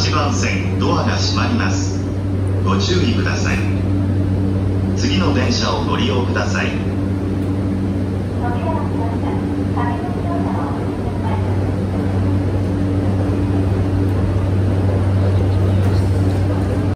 8番線ドアが閉まります。ご注意ください。次の電車をご利用ください。